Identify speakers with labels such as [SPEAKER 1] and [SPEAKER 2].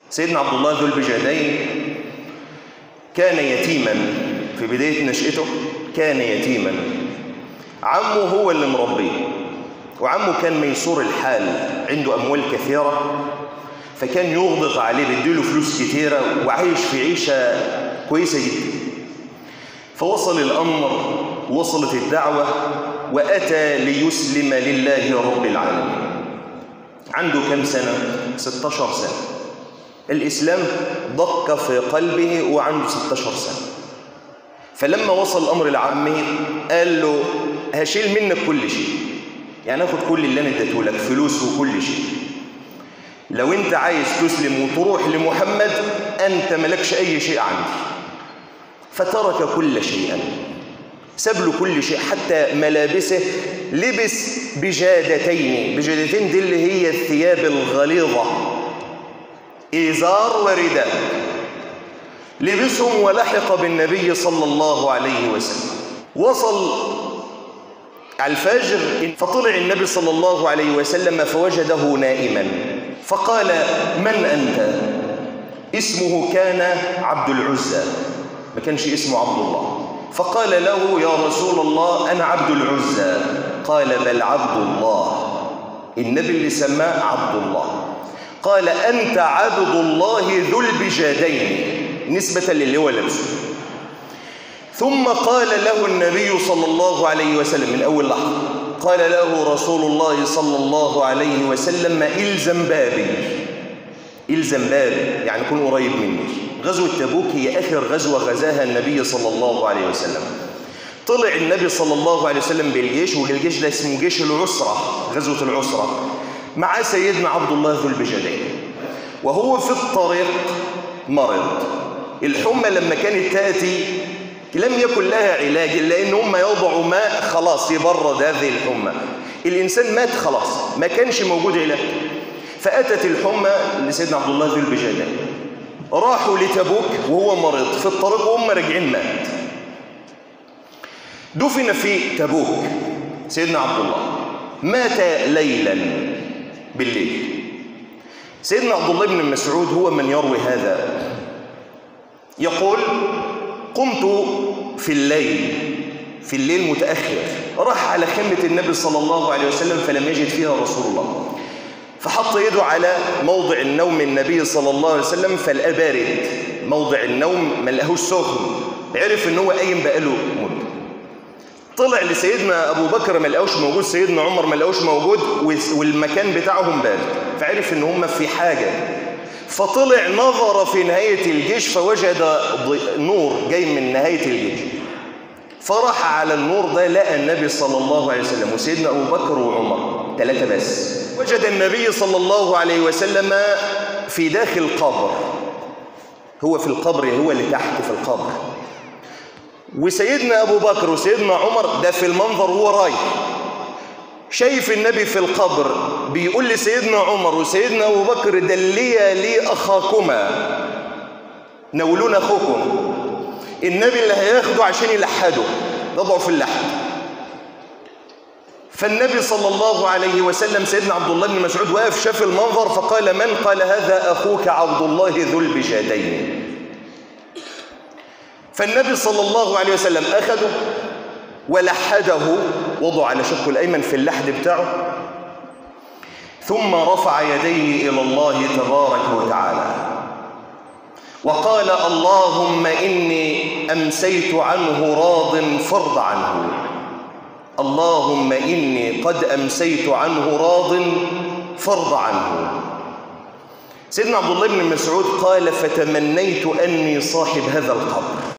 [SPEAKER 1] سيدنا عبد الله ذو البجادين كان يتيما في بداية نشأته، كان يتيما، عمه هو اللي مربيه، وعمه كان ميسور الحال، عنده أموال كثيرة، فكان يغضق عليه، بيديله فلوس كثيرة وعايش في عيشة كويسة جدا. فوصل الأمر، وصلت الدعوة، وأتى ليسلم لله رب العالمين. عنده كم سنة؟ 16 سنة. الإسلام دق في قلبه وعنده 16 سنة. فلما وصل الأمر لعمه قال له هشيل منك كل شيء، يعني اخد كل اللي انا اديته لك، فلوس وكل شيء، لو انت عايز تسلم وتروح لمحمد انت ملكش اي شيء عندي. فترك كل شيء، ساب له كل شيء، حتى ملابسه لبس بجادتين. بجادتين دي اللي هي الثياب الغليظة، إزار ورداء، لبسهم ولحق بالنبي صلى الله عليه وسلم. وصل على الفجر فطلع النبي صلى الله عليه وسلم فوجده نائما، فقال من أنت؟ اسمه كان عبد العزى، ما كانش اسمه عبد الله. فقال له يا رسول الله أنا عبد العزى. قال بل عبد الله، النبي اللي سماه عبد الله. قال أنت عبد الله ذو البجادين، نسبة للي هو لبسه. ثم قال له النبي صلى الله عليه وسلم من أول لحظة، قال له رسول الله صلى الله عليه وسلم إلزم بابي، إلزم بابي، يعني كن قريب مني. غزوة تبوك هي آخر غزوة غزاها النبي صلى الله عليه وسلم. طلع النبي صلى الله عليه وسلم بالجيش، والجيش ده اسمه جيش العسرة، غزوة العسرة، مع سيدنا عبد الله ذو البجادين. وهو في الطريق مرض. الحمى لما كانت تأتي لم يكن لها علاج إلا إن هم يوضعوا ماء خلاص يبرد هذه الحمى. الإنسان مات خلاص، ما كانش موجود علاج. فأتت الحمى لسيدنا عبد الله ذو البجادين، راحوا لتبوك وهو مريض، في الطريق وهم راجعين مات. دفن في تبوك سيدنا عبد الله، مات ليلا بالليل. سيدنا عبد الله بن مسعود هو من يروي هذا، يقول قمت في الليل متأخر، راح على خيمة النبي صلى الله عليه وسلم فلم يجد فيها رسول الله، فحط يده على موضع النوم النبي صلى الله عليه وسلم فلقى بارد، موضع النوم ما لقاهوش سخن، عرف ان هو قايم بقاله مدة. طلع لسيدنا ابو بكر ما لقاهوش موجود، سيدنا عمر ما لقاهوش موجود، والمكان بتاعهم بارد، فعرف ان هم في حاجة. فطلع نظر في نهاية الجيش فوجد نور جاي من نهاية الجيش، فراح على النور ده لقى النبي صلى الله عليه وسلم وسيدنا أبو بكر وعمر، 3 بس. وجد النبي صلى الله عليه وسلم في داخل قبر، هو في القبر، هو اللي تحت في القبر، وسيدنا أبو بكر وسيدنا عمر ده في المنظر وهو رايح شايف النبي في القبر، بيقول لسيدنا عمر وسيدنا أبو بكر دليا لي أخاكما، نولونا أخوكم، النبي اللي هياخده عشان يلحده، نضعه في اللحد. فالنبي صلى الله عليه وسلم سيدنا عبد الله بن مسعود واقف شاف المنظر فقال من؟ قال هذا أخوك عبد الله ذو البجادين. فالنبي صلى الله عليه وسلم أخده ولحده، وضع على شقه الأيمن في اللحد بتاعه، ثم رفع يديه إلى الله تبارك وتعالى وقال اللهم إني أمسيت عنه راض فارض عنه، اللهم إني قد أمسيت عنه راض فارض عنه. سيدنا عبد الله بن مسعود قال فتمنيت أني صاحب هذا القبر.